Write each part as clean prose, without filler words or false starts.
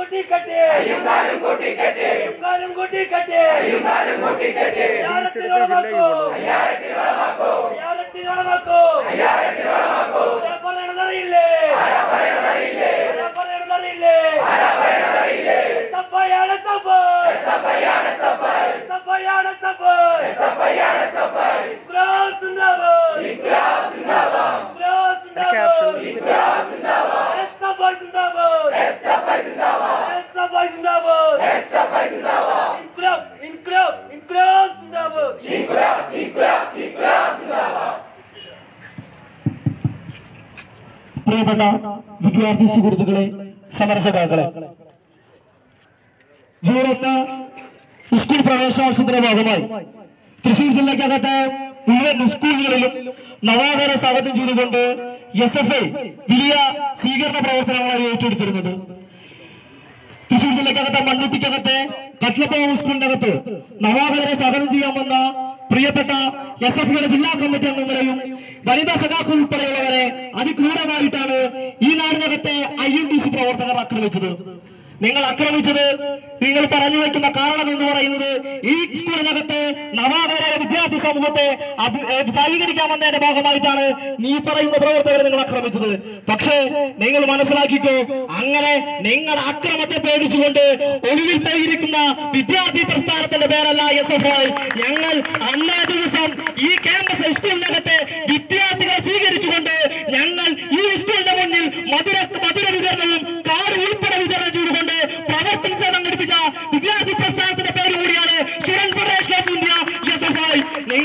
പ്രിയപ്പെട്ട വിദ്യാർത്ഥി സുഹൃത്തുക്കളെ, സമരസഖാക്കളെ, ജൂൺ 1 സ്കൂൾ പ്രവേശനോത്സവത്തിന്റെ ഭാഗമായി തൃശൂർ ജില്ലയ്ക്കകത്തെ മുഴുവൻ സ്കൂളുകളിലും നവാഗത സ്വാഗതം ചെയ്തുകൊണ്ട് SFI വലിയ സ്വീകരണ പ്രവർത്തനങ്ങളാണ് ഏറ്റെടുത്തിരുന്നത്. തൃശൂർ ജില്ലയ്ക്കകത്തെ മണ്ണുത്തിക്കകത്തെ കട്ലപ്പാവ് സ്കൂളിനകത്ത് നവാഗതരെ സ്വാഗതം ചെയ്യാമെന്ന പ്രിയപ്പെട്ട SFIയുടെ ജില്ലാ കമ്മിറ്റി അംഗങ്ങളെയും വനിതാ സഖാക്കൾ ഉൾപ്പെടെയുള്ളവരെ അതിക്രൂരമായിട്ടാണ് ഈ നാടിനകത്തെ INTC പ്രവർത്തകർ ആക്രമിച്ചത്. നിങ്ങൾ ആക്രമിച്ചത്, നിങ്ങൾ പറഞ്ഞു വയ്ക്കുന്ന കാരണം എന്ന് പറയുന്നത് ഈ സ്കൂളിനകത്തെ നവാഗതരായ വിദ്യാർത്ഥി സമൂഹത്തെ സ്വീകരിക്കാമെന്നതിന്റെ ഭാഗമായിട്ടാണ് നീ പറയുന്ന പ്രവർത്തകരെ നിങ്ങൾ ആക്രമിച്ചത്. പക്ഷേ നിങ്ങൾ മനസ്സിലാക്കിക്കോ, അങ്ങനെ നിങ്ങളുടെ അക്രമത്തെ പേടിച്ചുകൊണ്ട് ഒളിവിൽ പോയിരിക്കുന്ന വിദ്യാർത്ഥി പ്രസ്ഥാനത്തിന്റെ പേരല്ല SFI. ഞങ്ങൾ അന്നേ ദിവസം ഈ ക്യാമ്പസ് സ്കൂളിനകത്തെ വിദ്യാർത്ഥികളെ സ്വീകരിച്ചുകൊണ്ട് ഞങ്ങൾ ഈ സ്കൂളിന്റെ മുന്നിൽ മധുര വിതരണവും കാർഡ് ഉൾപ്പെടെ വിതരണം ചെയ്തുകൊണ്ട് പ്രവർത്തനം സംഘടിപ്പിച്ച വിദ്യാർത്ഥി പ്രസ്ഥാനത്തിന്റെ പേര് കൂടിയാണ് student federation of India SFI.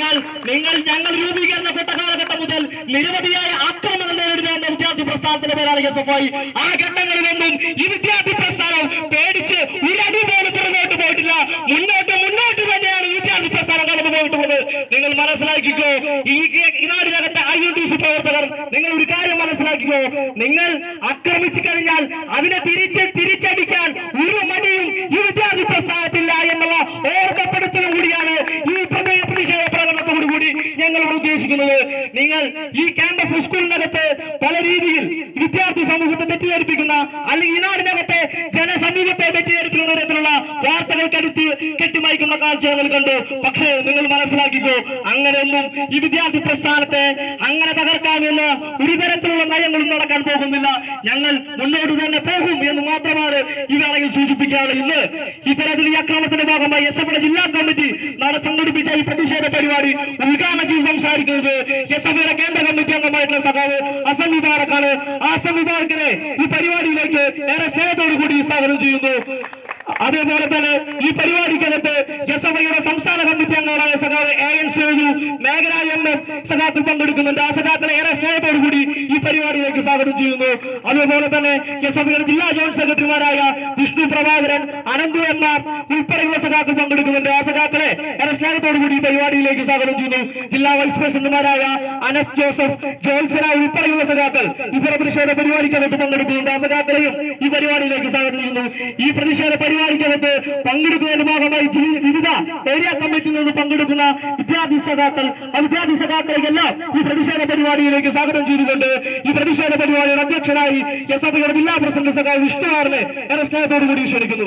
ഞങ്ങൾ രൂപീകരണപ്പെട്ട കാലഘട്ടം മുതൽ നിരവധിയായ ആക്രമണങ്ങൾ നേരിടുന്ന വന്ന വിദ്യാർത്ഥി പ്രസ്ഥാനത്തിന്റെ പേരാണ് SFI. ആ ഘട്ടങ്ങളിലൊന്നും ഈ വിദ്യാർത്ഥി പ്രസ്ഥാനം പേടിച്ച് ഒരടി പോലും പുറകോട്ട് പോയിട്ടില്ല. മുന്നോട്ട് തന്നെയാണ് ഈ വിദ്യാർത്ഥി പ്രസ്ഥാനം കടന്നു പോയിട്ടുള്ളത്. നിങ്ങൾ മനസ്സിലാക്കിക്കോ, ഈ നാടിനകത്തെ INTC പ്രവർത്തകർ, നിങ്ങൾ ഒരു കാര്യം മനസ്സിലാക്കിക്കോ, നിങ്ങൾ ആക്രമിച്ചു കഴിഞ്ഞാൽ അതിനെ തിരിച്ചടിക്കാൻ ഒരു മടിയും ഈ വിദ്യാർത്ഥി പ്രസ്ഥാനത്തില്ല എന്നുള്ള ഓർമ്മപ്പെടുത്തലും കൂടിയാണ് ഈ പ്രതിഷേധ പ്രകടനത്തോടുകൂടി ഞങ്ങൾ ഉദ്ദേശിക്കുന്നത്. നിങ്ങൾ ഈ ക്യാമ്പസ് സ്കൂളിനകത്ത് പല രീതിയിൽ വിദ്യാർത്ഥി സമൂഹത്തെ തെറ്റിദ്ധരിപ്പിക്കുന്ന, അല്ലെങ്കിൽ ഈ നാടിനകത്തെ ജനസമൂഹത്തെ തെറ്റിദ്ധരിപ്പിക്കുന്ന തരത്തിലുള്ള വാർത്തകൾ കെട്ടിമയക്കുന്ന കാഴ്ചകൾ കണ്ടു. പക്ഷേ നിങ്ങൾ മനസ്സിലാക്കിക്കോ, അങ്ങനെയൊന്നും ഈ വിദ്യാർത്ഥി പ്രസ്ഥാനത്തെ അങ്ങനെ തകർക്കാമെന്ന് ഒരു തരത്തിലുള്ള നയങ്ങളും നടക്കാൻ പോകുന്നില്ല. ഞങ്ങൾ മുന്നോട്ട് തന്നെ പോകും എന്ന് മാത്രമാണ് ഈ വേളയിൽ സൂചിപ്പിക്കാനുള്ളത്. ഇന്ന് ഇത്തരത്തിൽ ഈ അക്രമത്തിന്റെ ഭാഗമായി SFIയുടെ ജില്ലാ കമ്മിറ്റി സംഘടിപ്പിച്ച ഈ പ്രതിഷേധ പരിപാടി ഉദ്ഘാടനം ചെയ്ത് സംസാരിക്കുന്നത് SFIയുടെ കേന്ദ്ര കമ്മിറ്റി അംഗമായിട്ടുള്ള സഖാവ് അസം വിഭാഗക്കാണ്. ആ അസം വിഭാഗത്തിനെ ഈ പരിപാടിയിലേക്ക് ഏറെ സ്നേഹത്തോടു കൂടി സ്വാഗതം ചെയ്യുന്നു. അതേപോലെ തന്നെ ഈ പരിപാടിക്കകത്ത് SFIയുടെ സംസ്ഥാന കമ്മിറ്റി അംഗങ്ങളായ സഖാവ് AN സേതു, മേഖല MM സഖാക്കൾ പങ്കെടുക്കുന്നുണ്ട്. ആ സഖാക്കളെ ഏറെ സ്നേഹത്തോടു കൂടി ഈ പരിപാടിയിലേക്ക് സ്വാഗതം ചെയ്യുന്നു. അതുപോലെ തന്നെ SFIയുടെ ജില്ലാ ജോയിന്റ് സെക്രട്ടറിമാരായ വിഷ്ണു പ്രഭാകരൻ, അനന്തു MR ഉൾപ്പെടെയുള്ള സഖാക്കൾ പങ്കെടുക്കുന്നുണ്ട്. ആ സഖാക്കളെ ഏറെ സ്നേഹത്തോടു കൂടി ഈ പരിപാടിയിലേക്ക് സ്വാഗതം ചെയ്യുന്നു. ജില്ലാ വൈസ് പ്രസിഡന്റുമാരായ അനസ് ജോസഫ്, ജോത്സന ഉൾപ്പെടെയുള്ള സഖാക്കൾ ഈ പ്രതിഷേധ പരിപാടിക്കകത്ത് പങ്കെടുക്കുന്നുണ്ട്. ആ സഖാക്കളെയും ഈ പരിപാടിയിലേക്ക് സ്വാഗതം ചെയ്യുന്നു. ഈ പ്രതിഷേധ പരിപാടിക്കകത്ത് പങ്കെടുക്കുന്നതിന്റെ ഭാഗമായി വിവിധ ഏരിയ കമ്മിറ്റിയിൽ നിന്ന് പങ്കെടുക്കുന്ന വിദ്യാർത്ഥി സഖാക്കൾ, ആ വിദ്യാർത്ഥി സഖാക്കളെല്ലാം ഈ പ്രതിഷേധ പരിപാടിയിലേക്ക് സ്വാഗതം ചെയ്തുകൊണ്ട് ഈ പ്രതിഷേധ പരിപാടിയുടെ അധ്യക്ഷനായി SFIയുടെ ജില്ലാ പ്രസിഡന്റ് സഖാവ് വിഷ്ണുവാറിനെ ഏറെ സ്നേഹത്തോടു കൂടി ക്ഷണിക്കുന്നു.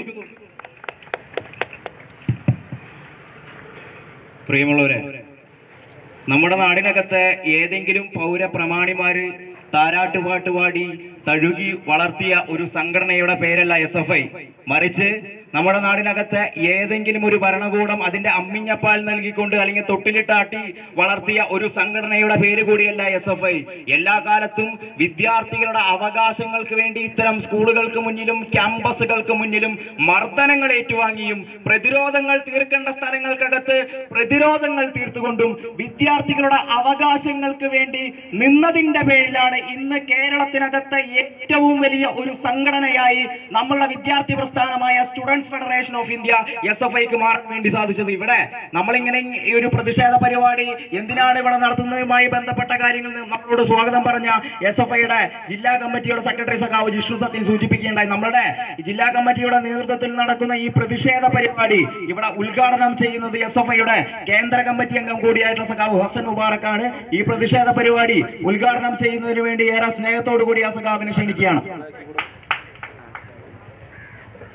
പ്രിയമുള്ളവരെ, നമ്മുടെ നാടിനകത്ത് ഏതെങ്കിലും പൗരപ്രമാണിമാര് താരാട്ടുപാട്ടുപാടി തഴുകി വളർത്തിയ ഒരു സംഘടനയുടെ പേരല്ല SFI. മറിച്ച് നമ്മുടെ നാടിനകത്ത് ഏതെങ്കിലും ഒരു ഭരണകൂടം അതിന്റെ അമ്മിഞ്ഞപ്പാൽ നൽകിക്കൊണ്ട് അല്ലെങ്കിൽ തൊട്ടിലിട്ടാട്ടി വളർത്തിയ ഒരു സംഘടനയുടെ പേര് കൂടിയല്ല SFI. എല്ലാ കാലത്തും വിദ്യാർത്ഥികളുടെ അവകാശങ്ങൾക്ക് വേണ്ടി ഇത്തരം സ്കൂളുകൾക്ക് മുന്നിലും ക്യാമ്പസുകൾക്ക് മുന്നിലും മർദ്ദനങ്ങൾ ഏറ്റുവാങ്ങിയും പ്രതിരോധങ്ങൾ തീർക്കേണ്ട സ്ഥലങ്ങൾക്കകത്ത് പ്രതിരോധങ്ങൾ തീർത്തുകൊണ്ടും വിദ്യാർത്ഥികളുടെ അവകാശങ്ങൾക്ക് വേണ്ടി നിന്നതിന്റെ പേരിലാണ് ഇന്ന് കേരളത്തിനകത്ത് ഏറ്റവും വലിയ ഒരു സംഘടനയായി നമ്മളുടെ വിദ്യാർത്ഥി പ്രസ്ഥാനമായ സ്റ്റുഡന്റ് ഫെഡറേഷൻ ഓഫ് ഇന്ത്യ SFIക്ക് മാറാൻ വേണ്ടി സാധിച്ചത്. ഇവിടെ നമ്മളിങ്ങനെ ഈ ഒരു പ്രതിഷേധ പരിപാടി എന്തിനാണ് ഇവിടെ നടത്തുന്നതുമായി ബന്ധപ്പെട്ട കാര്യങ്ങൾ നമ്മളോട് സ്വാഗതം പറഞ്ഞ SFIയുടെ ജില്ലാ കമ്മിറ്റിയുടെ സെക്രട്ടറി സഖാവ് ജിഷ്ണു സത്യം സൂചിപ്പിക്കുകയുണ്ടായി. നമ്മളുടെ ജില്ലാ കമ്മിറ്റിയുടെ നേതൃത്വത്തിൽ നടക്കുന്ന ഈ പ്രതിഷേധ പരിപാടി ഇവിടെ ഉദ്ഘാടനം ചെയ്യുന്നത് SFIയുടെ കേന്ദ്ര കമ്മിറ്റി അംഗം കൂടിയായിട്ടുള്ള സഖാവ് ഹസൻ മുബാറക്കാണ്. ഈ പ്രതിഷേധ പരിപാടി ഉദ്ഘാടനം ചെയ്യുന്നതിന് വേണ്ടി ഏറെ സ്നേഹത്തോടു കൂടി ആ സഖാവിനെ ക്ഷണിക്കുകയാണ്.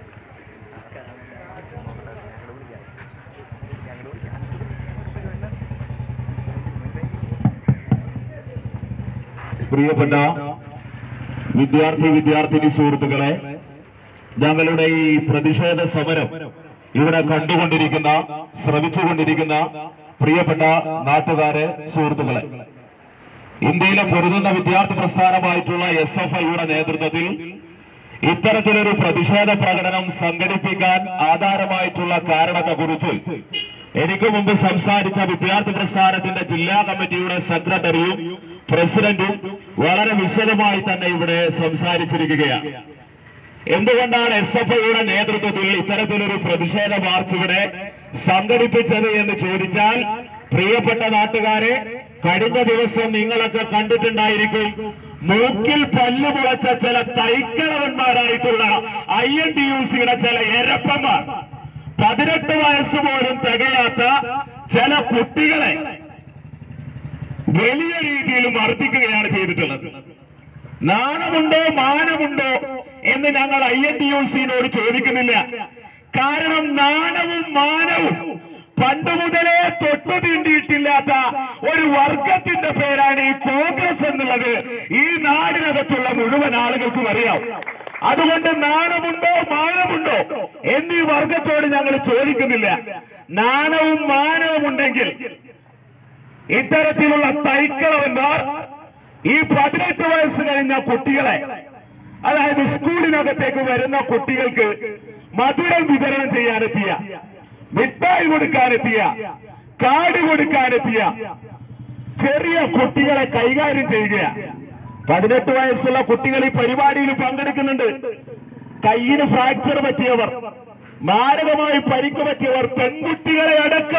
പ്രിയപ്പെട്ട വിദ്യാർത്ഥിനി സുഹൃത്തുക്കളെ, ഞങ്ങളുടെ ഈ പ്രതിഷേധ സമരം ഇവിടെ കണ്ടുകൊണ്ടിരിക്കുന്ന ശ്രമിച്ചുകൊണ്ടിരിക്കുന്ന പ്രിയപ്പെട്ട നാട്ടുകാരെ, സുഹൃത്തുക്കളെ, ഇന്ത്യയിലെ പൊരുതുന്ന വിദ്യാർത്ഥി പ്രസ്ഥാനമായിട്ടുള്ള SFIയുടെ നേതൃത്വത്തിൽ ഇത്തരത്തിലൊരു പ്രതിഷേധ പ്രകടനം സംഘടിപ്പിക്കാൻ ആധാരമായിട്ടുള്ള കാരണത്തെക്കുറിച്ച് എനിക്ക് മുമ്പ് സംസാരിച്ച വിദ്യാർത്ഥി പ്രസ്ഥാനത്തിന്റെ ജില്ലാ കമ്മിറ്റിയുടെ സെക്രട്ടറിയും പ്രസിഡന്റും വളരെ വിശദമായി തന്നെ ഇവിടെ സംസാരിച്ചിരിക്കുകയാണ്. എന്തുകൊണ്ടാണ് SFIയുടെ നേതൃത്വത്തിൽ ഇത്തരത്തിലൊരു പ്രതിഷേധ മാർച്ച് ഇവിടെ സംഘടിപ്പിച്ചത് എന്ന് ചോദിച്ചാൽ, പ്രിയപ്പെട്ട നാട്ടുകാരെ, കഴിഞ്ഞ ദിവസം നിങ്ങളൊക്കെ കണ്ടിട്ടുണ്ടായിരിക്കും, മൂക്കിൽ പല്ല് മുളച്ച ചില തൈക്കളവന്മാരായിട്ടുള്ള INTUCയുടെ ചില എരപ്പന്മാർ, 18 വയസ്സ് പോലും തികയാത്ത ചില കുട്ടികളെ വലിയ രീതിയിൽ മർദ്ദിക്കുകയാണ് ചെയ്തിട്ടുള്ളത്. നാണമുണ്ടോ മാനമുണ്ടോ എന്ന് ഞങ്ങൾ INTUCയോട് ചോദിക്കുന്നില്ല. കാരണം നാണവും മാനവും പണ്ട് മുതലേ തൊട്ടു തീണ്ടിയിട്ടില്ലാത്ത ഒരു വർഗത്തിന്റെ പേരാണ് ഈ കോൺഗ്രസ് എന്നുള്ളത് ഈ നാടിനകത്തുള്ള മുഴുവൻ ആളുകൾക്കും അറിയാം. അതുകൊണ്ട് നാണമുണ്ടോ മാനമുണ്ടോ എന്നീ വർഗത്തോട് ഞങ്ങൾ ചോദിക്കുന്നില്ല. നാണവും മാനവും ഉണ്ടെങ്കിൽ ഇത്തരത്തിലുള്ള തൈക്കളവന്മാർ ഈ 18 വയസ്സ് കഴിഞ്ഞ കുട്ടികളെ, അതായത് സ്കൂളിനകത്തേക്ക് വരുന്ന കുട്ടികൾക്ക് മധുരം വിതരണം ചെയ്യാനെത്തിയ, മിഠായി കൊടുക്കാനെത്തിയ, കാർഡ് കൊടുക്കാനെത്തിയ ചെറിയ കുട്ടികളെ കൈകാര്യം ചെയ്യുകയാണ്. 18 വയസ്സുള്ള കുട്ടികൾ ഈ പരിപാടിയിൽ പങ്കെടുക്കുന്നുണ്ട്. കയ്യിന് ഫ്രാക്ചർ പറ്റിയവർ, മാരകമായി പരിക്ക് പറ്റിയവർ, പെൺകുട്ടികളെ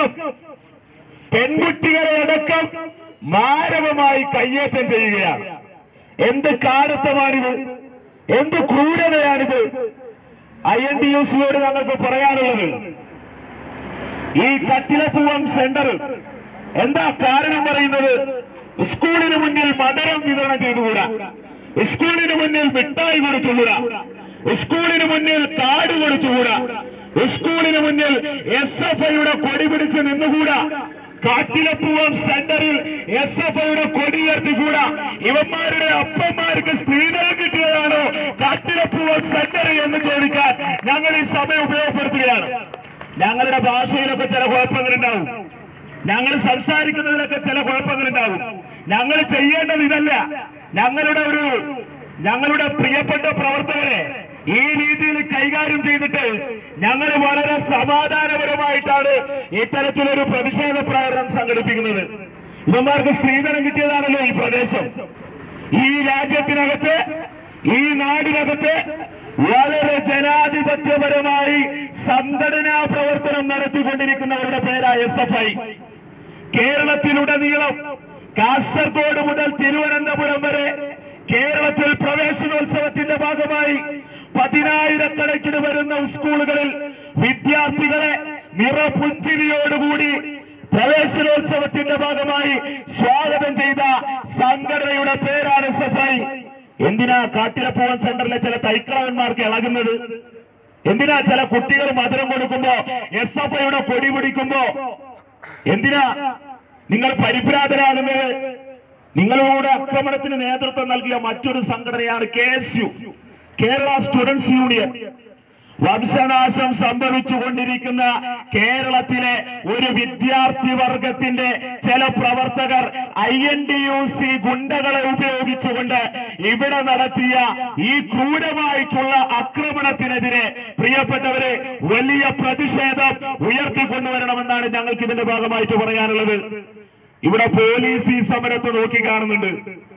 അടക്കം മാരകമായി കയ്യേറ്റം ചെയ്യുകയാണ്. എന്ത് കാലത്തമാണിത്, എന്ത് ക്രൂരതയാണിത്? INTUCയോട് ഞങ്ങൾക്ക് പറയാനുള്ളത്, ഈ കട്ടിലപ്പൂവം സെന്റർ എന്താ കാരണം പറയുന്നത്? സ്കൂളിന് മുന്നിൽ മധുരം വിതരണം ചെയ്തുകൂടാ, സ്കൂളിന് മുന്നിൽ മിഠായി കൊടുത്തുകൂടാ, സ്കൂളിന് മുന്നിൽ കാർഡ് കൊടുത്തുകൂടാ, സ്കൂളിന് മുന്നിൽ SFIയുടെ കൊടി പിടിച്ച് നിന്നുകൂടാ, കാട്ടിലപ്പൂവം സെന്ററിൽ SFIയുടെ കൊടിയുയർത്തിക്കൂടാ. ഇവന്മാരുടെ അപ്പന്മാർക്ക് സ്ത്രീധനം കിട്ടിയതാണോ കാട്ടിലപ്പൂവം സെന്റർ എന്ന് ചോദിക്കാൻ ഞങ്ങൾ ഈ സമയം ഉപയോഗപ്പെടുത്തുകയാണ്. ഞങ്ങളുടെ ഭാഷയിലൊക്കെ ചില കുഴപ്പങ്ങളുണ്ടാവും, ഞങ്ങൾ സംസാരിക്കുന്നതിലൊക്കെ ചില കുഴപ്പങ്ങളുണ്ടാവും. ഞങ്ങൾ ചെയ്യേണ്ടത് ഇതല്ല. ഞങ്ങളുടെ പ്രിയപ്പെട്ട പ്രവർത്തകരെ ഈ രീതിയിൽ കൈകാര്യം ചെയ്തിട്ട് ഞങ്ങൾ വളരെ സമാധാനപരമായിട്ടാണ് ഇത്തരത്തിലൊരു പ്രതിഷേധ പ്രകടനം സംഘടിപ്പിക്കുന്നത്. ഇവന്മാർക്ക് സ്ത്രീധനം കിട്ടിയതാണല്ലോ ഈ പ്രദേശം. ഈ രാജ്യത്തിനകത്ത്, ഈ നാടിനകത്ത് വളരെ ജനാധിപത്യപരമായി സംഘടനാ പ്രവർത്തനം നടത്തിക്കൊണ്ടിരിക്കുന്നവരുടെ പേരായ SFI. കേരളത്തിലുടനീളം കാസർഗോഡ് മുതൽ തിരുവനന്തപുരം വരെ കേരളത്തിൽ പ്രവേശനോത്സവത്തിന്റെ ഭാഗമായി 10,000-കണക്കിന് വരുന്ന സ്കൂളുകളിൽ വിദ്യാർത്ഥികളെ നിറപുഞ്ചിരിയോടുകൂടി പ്രവേശനോത്സവത്തിന്റെ ഭാഗമായി സ്വാഗതം ചെയ്ത സംഘടനയുടെ പേരാണ് SFI. എന്തിനാ കാട്ടിലപ്പൂവൻ സെന്ററിലെ ചില തൈക്കളവന്മാർക്ക് ഇളകുന്നത്? എന്തിനാ ചില കുട്ടികൾ മധുരം കൊടുക്കുമ്പോ SFIയുടെ കൊടി പിടിക്കുമ്പോ എന്തിനാ നിങ്ങൾ പരിഭ്രാന്തരാകുന്നത്? നിങ്ങളോട് ആക്രമണത്തിന് നേതൃത്വം നൽകിയ മറ്റൊരു സംഘടനയാണ് KSU, കേരള സ്റ്റുഡൻസ് യൂണിയൻ. വംശനാശം സംഭവിച്ചുകൊണ്ടിരിക്കുന്ന കേരളത്തിലെ ഒരു വിദ്യാർത്ഥി വർഗത്തിന്റെ ചില പ്രവർത്തകർ INTUC ഗുണ്ടകളെ ഉപയോഗിച്ചുകൊണ്ട് ഇവിടെ നടത്തിയ ഈ ക്രൂരമായിട്ടുള്ള ആക്രമണത്തിനെതിരെ പ്രിയപ്പെട്ടവരെ വലിയ പ്രതിഷേധം ഉയർത്തിക്കൊണ്ടുവരണമെന്നാണ് ഞങ്ങൾക്ക് ഇതിന്റെ ഭാഗമായിട്ട് പറയാനുള്ളത്. ഇവിടെ പോലീസ് ഈ സമരത്തെ നോക്കിക്കാണുന്നുണ്ട്.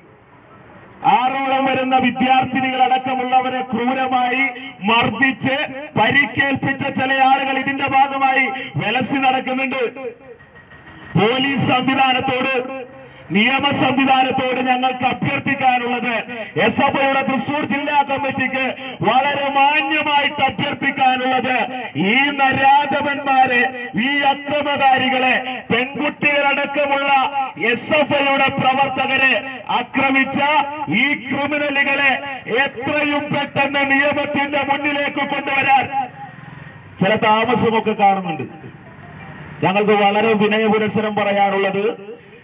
6ഓളം വരുന്ന വിദ്യാർത്ഥിനികളടക്കമുള്ളവരെ ക്രൂരമായി മർദ്ദിച്ച് പരിക്കേൽപ്പിച്ച ചില ആളുകൾ ഇതിന്റെ ഭാഗമായി വിലസി നടക്കുന്നുണ്ട്. പോലീസ് സംവിധാനത്തോട്, നിയമ സംവിധാനത്തോട് ഞങ്ങൾക്ക് അഭ്യർത്ഥിക്കാനുള്ളത്, SFIയുടെ തൃശൂർ ജില്ലാ കമ്മിറ്റിക്ക് വളരെ മാന്യമായിട്ട് അഭ്യർത്ഥിക്കാനുള്ളത്, ഈ നരാധവന്മാരെ, ഈ അക്രമകാരികളെ, പെൺകുട്ടികളടക്കമുള്ള SFIയുടെ പ്രവർത്തകരെ ആക്രമിച്ച ഈ ക്രിമിനലുകളെ എത്രയും പെട്ടെന്ന് നിയമത്തിന്റെ മുന്നിലേക്ക് കൊണ്ടുവരാൻ ചില താമസമൊക്കെ കാണുന്നുണ്ട്. ഞങ്ങൾക്ക് വളരെ വിനയപുരസരം പറയാനുള്ളത്,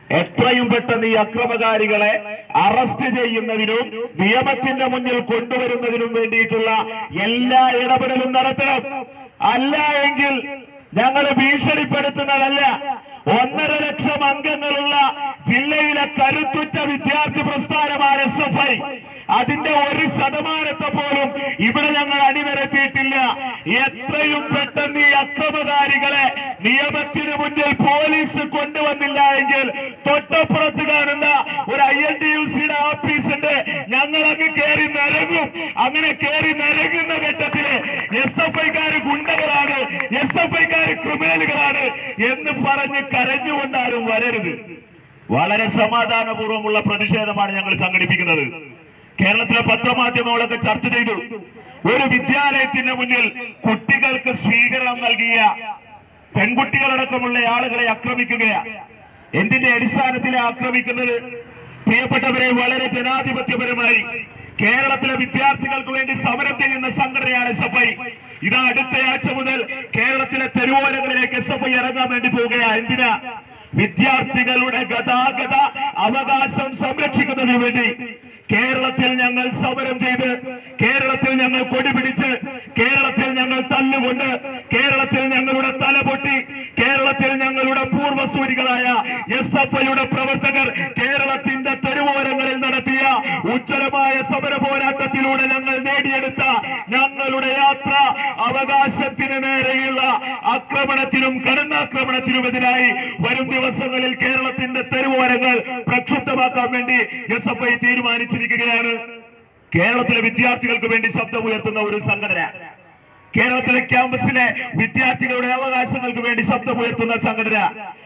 എത്രയും പെട്ടെന്ന് ഈ അക്രമകാരികളെ അറസ്റ്റ് ചെയ്യുന്നതിനും നിയമത്തിന്റെ മുന്നിൽ കൊണ്ടുവരുന്നതിനും വേണ്ടിയിട്ടുള്ള എല്ലാ ഇടപെടലും നടത്തണം. അല്ല എങ്കിൽ ഞങ്ങൾ ഭീഷണിപ്പെടുത്തുന്നതല്ല. 1.5 ലക്ഷം അംഗങ്ങളുള്ള ജില്ലയിലെ കരുത്തുറ്റ വിദ്യാർത്ഥി പ്രസ്ഥാനമാണ് SFI. അതിന്റെ 1% പോലും ഇവിടെ ഞങ്ങൾ അണിനിരത്തിയിട്ടില്ല. എത്രയും പെട്ടെന്ന് ഈ അക്രമകാരികളെ നിയമത്തിന് മുന്നിൽ പോലീസ് കൊണ്ടുവന്നില്ല എങ്കിൽ തൊട്ടപ്പുറത്ത് കാണുന്ന ഒരു INTUCയുടെ ഓഫീസുണ്ട്, ഞങ്ങൾ അങ്ങ് കയറി നിരങ്ങും. അങ്ങനെ കയറി നിരങ്ങുന്ന ഘട്ടത്തില് SFIക്കാര് ഗുണ്ടകളാണ്, SFIക്കാര് ക്രിമിനലുകളാണ് എന്ന് പറഞ്ഞ് കരഞ്ഞുകൊണ്ടാരും വരരുത്. വളരെ സമാധാനപൂർവ്വമുള്ള പ്രതിഷേധമാണ് ഞങ്ങൾ സംഘടിപ്പിക്കുന്നത്. കേരളത്തിലെ പത്രമാധ്യമങ്ങളൊക്കെ ചർച്ച ചെയ്തു. ഒരു വിദ്യാലയത്തിന് മുന്നിൽ കുട്ടികൾക്ക് സ്വീകരണം നൽകിയ പെൺകുട്ടികളടക്കമുള്ള ആളുകളെ ആക്രമിക്കുകയാണ്. എന്തിന്റെ അടിസ്ഥാനത്തിലാണ് ആക്രമിക്കുന്നത്? പ്രിയപ്പെട്ടവരെ, വളരെ ജനാധിപത്യപരമായി കേരളത്തിലെ വിദ്യാർത്ഥികൾക്ക് വേണ്ടി സമരം ചെയ്യുന്ന സംഘടനയാണ് SFI. ഇതാ അടുത്തയാഴ്ച മുതൽ കേരളത്തിലെ തെരുവോരങ്ങളിലേക്ക് SFI ഇറങ്ങാൻ വേണ്ടി പോവുകയാണ്. എന്തിനാ? വിദ്യാർത്ഥികളുടെ ഗതാഗത അവകാശം സംരക്ഷിക്കുന്നതിന് വേണ്ടി കേരളത്തിൽ ഞങ്ങൾ സമരം ചെയ്ത്, കേരളത്തിൽ ഞങ്ങൾ കൊടിപിടിച്ച്, കേരളത്തിൽ ഞങ്ങൾ തല്ലുകൊണ്ട്, കേരളത്തിൽ ഞങ്ങളുടെ തല പൊട്ടി, കേരളത്തിൽ ഞങ്ങളുടെ പൂർവ്വസൂരികളായ SFIയുടെ പ്രവർത്തകർ കേരളത്തിന്റെ തെരുവോരങ്ങളിൽ നടത്തിയ ഉജ്ജ്വലമായ സമര പോരാട്ടത്തിലൂടെ ഞങ്ങൾ നേടിയെടുത്ത ഞങ്ങളുടെ യാത്ര അവകാശത്തിന് നേരെയുള്ള ആക്രമണത്തിനും കടന്നാക്രമണത്തിനുമെതിരായി വരും ദിവസങ്ങളിൽ കേരളത്തിന്റെ തെരുവോരങ്ങൾ പ്രക്ഷുബ്ധമാക്കാൻ വേണ്ടി SFI തീരുമാനിച്ചിരിക്കുകയാണ്. കേരളത്തിലെ വിദ്യാർത്ഥികൾക്ക് വേണ്ടി ശബ്ദമുയർത്തുന്ന ഒരു സംഘടന, കേരളത്തിലെ ക്യാമ്പസിലെ വിദ്യാർത്ഥികളുടെ അവകാശങ്ങൾക്ക് വേണ്ടി ശബ്ദമുയർത്തുന്ന സംഘടന,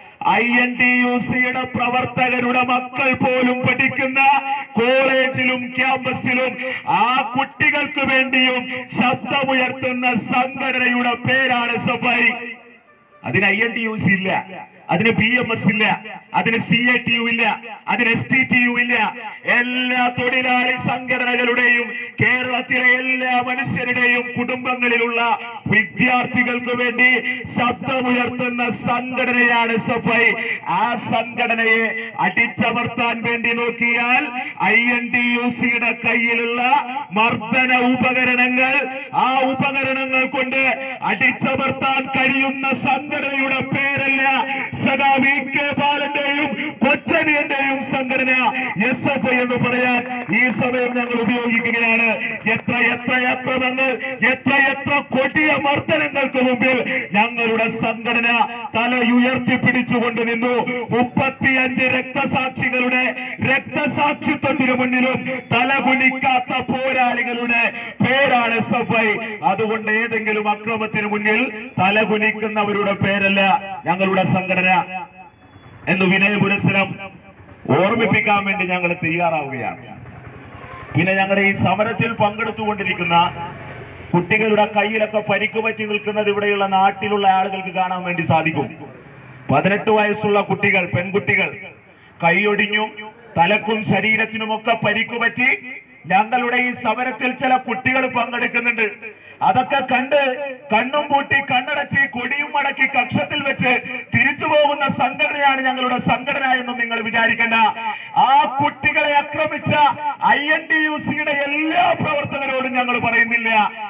INTUCയുടെ പ്രവർത്തകരുടെ മക്കൾ പോലും പഠിക്കുന്ന കോളേജിലും ക്യാമ്പസിലും ആ കുട്ടികൾക്ക് വേണ്ടിയും ശബ്ദമുയർത്തുന്ന സംഘടനയുടെ പേരാണ് SFI. അതിന് INTUC ഇല്ല, അതിന് BMS ഇല്ല, അതിന് CATU ഇല്ല, അതിന് STTU ഇല്ല. എല്ലാ തൊഴിലാളി സംഘടനകളുടെയും കേരളത്തിലെ എല്ലാ മനുഷ്യരുടെയും കുടുംബങ്ങളിലുള്ള വിദ്യാർത്ഥികൾക്ക് വേണ്ടി ശബ്ദമുയർത്തുന്ന സംഘടനയാണ് SFI. ആ സംഘടനയെ അടിച്ചമർത്താൻ വേണ്ടി നോക്കിയാൽ INTUCയുടെ കയ്യിലുള്ള മർദ്ദന ഉപകരണങ്ങൾ, ആ ഉപകരണങ്ങൾ കൊണ്ട് അടിച്ചമർത്താൻ കഴിയുന്ന സംഘടനയുടെ പേരല്ല സഖാവ് കെ ബാലന്റെയും കൊച്ചനിയന്റെയും സംഘടന SFI എന്ന് പറയാൻ ഈ സമയം ഞങ്ങൾ ഉപയോഗിക്കുകയാണ്. എത്ര അക്രമങ്ങൾ, എത്ര കൊടിയ മർദ്ദനങ്ങൾക്ക് മുമ്പിൽ ഞങ്ങളുടെ സംഘടന തലയുയർത്തിപ്പിടിച്ചുകൊണ്ട് നിന്നു. 35 രക്തസാക്ഷികളുടെ രക്തസാക്ഷിത്വത്തിനു മുന്നിലും തലകുനിക്കാത്ത പോരാളികളുടെ പേരാണ് SFI. അതുകൊണ്ട് ഏതെങ്കിലും അക്രമത്തിന് മുന്നിൽ തലകുനിക്കുന്നവരുടെ പേരല്ല ഞങ്ങളുടെ സംഘടന എന്ന് വിനയപുരസ്സരം ഓർമ്മിപ്പിക്കാൻ വേണ്ടി ഞങ്ങൾ തയ്യാറാവുകയാണ്. പിന്നെ ഞങ്ങളുടെ ഈ സമരത്തിൽ പങ്കെടുത്തുകൊണ്ടിരിക്കുന്ന കുട്ടികളുടെ കയ്യിലൊക്കെ പരിക്ക് പറ്റി നിൽക്കുന്നത് ഇവിടെയുള്ള നാട്ടിലുള്ള ആളുകൾക്ക് കാണാൻ വേണ്ടി സാധിക്കും. 18 വയസ്സുള്ള കുട്ടികൾ, പെൺകുട്ടികൾ കൈയൊടിഞ്ഞും തലക്കും ശരീരത്തിനുമൊക്കെ പരിക്ക് പറ്റി ഞങ്ങളുടെ ഈ സമരത്തിൽ ചില കുട്ടികൾ പങ്കെടുക്കുന്നുണ്ട്. അതൊക്കെ കണ്ട് കണ്ണും പൂട്ടി കണ്ണടച്ച് കൊടിയും മടക്കി കക്ഷത്തിൽ വെച്ച് തിരിച്ചു പോകുന്ന സംഘടനയാണ് ഞങ്ങളുടെ സംഘടന എന്നും നിങ്ങൾ വിചാരിക്കേണ്ട. ആ കുട്ടികളെ ആക്രമിച്ച INTUCയുടെ എല്ലാ പ്രവർത്തകരോടും ഞങ്ങൾ പറയുന്നില്ല.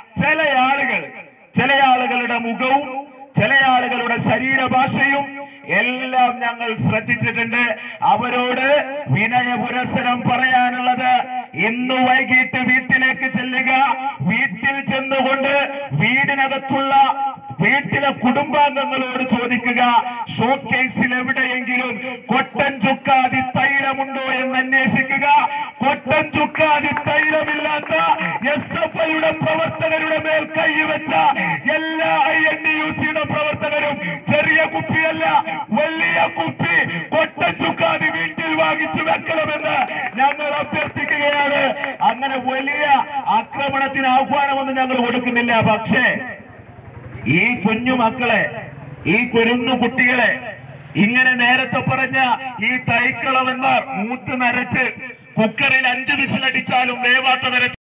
ചില ആളുകളുടെ മുഖവും ചില ആളുകളുടെ ശരീരഭാഷയും എല്ലാം ഞങ്ങൾ ശ്രദ്ധിച്ചിട്ടുണ്ട്. അവരോട് വിനയപുരസ്സരം പറയാനുള്ളത്, ഇന്ന് വൈകിട്ട് വീട്ടിലേക്ക് ചെല്ലുക. വീട്ടിൽ ചെന്നുകൊണ്ട് വീടിനകത്തുള്ള വീട്ടിലെ കുടുംബാംഗങ്ങളോട് ചോദിക്കുക, ഷോക്കേസിൽ എവിടെയെങ്കിലും കൊട്ടൻ ചുക്കാതി തൈലമുണ്ടോ എന്ന് അന്വേഷിക്കുക. കൊട്ടൻ ചുക്കാതി തൈലമില്ലാത്ത SFIയുടെ പ്രവർത്തകരുടെ മേൽ കൈവച്ച എല്ലാ INTUCയുടെ പ്രവർത്തകരും ചെറിയ കുപ്പിയല്ല, വലിയ കുപ്പി കൊട്ടൻ ചുക്കാതി വീട്ടിൽ വാങ്ങിച്ചു വെക്കണമെന്ന് ഞങ്ങൾ അഭ്യർത്ഥിക്കുകയാണ്. അങ്ങനെ വലിയ ആക്രമണത്തിന് ആഹ്വാനമൊന്നും ഞങ്ങൾ കൊടുക്കുന്നില്ല. പക്ഷേ ഈ കുഞ്ഞു മക്കളെ, ഈ കുരുന്നു കുട്ടികളെ ഇങ്ങനെ നേരത്തെ പറഞ്ഞ ഈ തൈക്കളവന്മാർ മൂത്ത് നരച്ച് കുക്കറിൽ 5 വിസിലടിച്ചാലും വേവാത്ത തരത്തിൽ